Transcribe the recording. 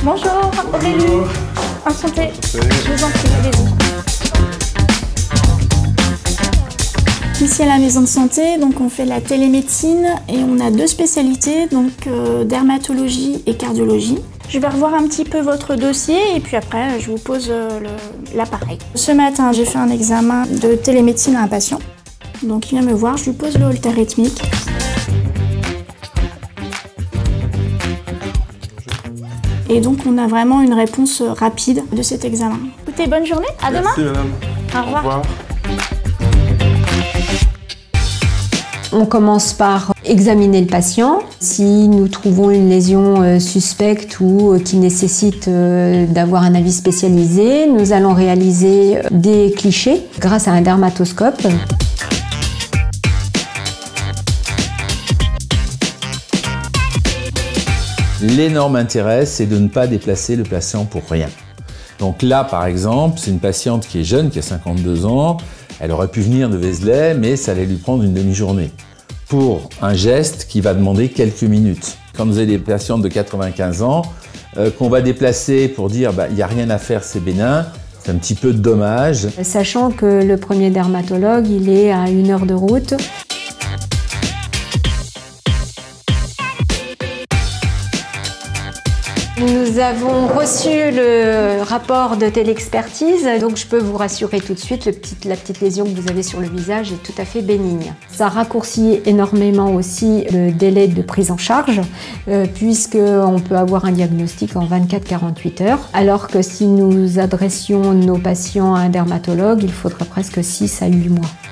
Bonjour Aurélie. Bonjour. Enchantée. Salut. Je vous en prie, allez-y. Ici à la maison de santé, donc on fait la télémédecine et on a deux spécialités, donc dermatologie et cardiologie. Je vais revoir un petit peu votre dossier et puis après je vous pose l'appareil. Ce matin j'ai fait un examen de télémédecine à un patient. Donc il vient me voir, je lui pose le holter rythmique. Et donc on a vraiment une réponse rapide de cet examen. Écoutez, bonne journée, à demain. Merci madame. Au revoir. On commence par examiner le patient. Si nous trouvons une lésion suspecte ou qui nécessite d'avoir un avis spécialisé, nous allons réaliser des clichés grâce à un dermatoscope. L'énorme intérêt, c'est de ne pas déplacer le patient pour rien. Donc là, par exemple, c'est une patiente qui est jeune, qui a 52 ans. Elle aurait pu venir de Vézelay, mais ça allait lui prendre une demi-journée pour un geste qui va demander quelques minutes. Quand vous avez des patientes de 95 ans, qu'on va déplacer pour dire il n'y a rien à faire, c'est bénin, c'est un petit peu dommage. Sachant que le premier dermatologue, il est à 1 heure de route. Nous avons reçu le rapport de télexpertise, donc je peux vous rassurer tout de suite, la petite lésion que vous avez sur le visage est tout à fait bénigne. Ça raccourcit énormément aussi le délai de prise en charge, puisqu'on peut avoir un diagnostic en 24-48 heures, alors que si nous adressions nos patients à un dermatologue, il faudra presque 6 à 8 mois.